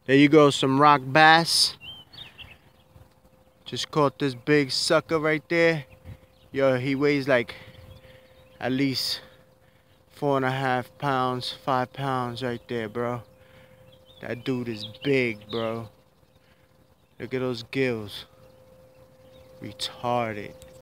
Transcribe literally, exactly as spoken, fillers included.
There you go, some rock bass. Just caught this big sucker right there. Yo, he weighs like at least four and a half pounds, five pounds right there, bro. That dude is big, bro. Look at those gills. Retarded.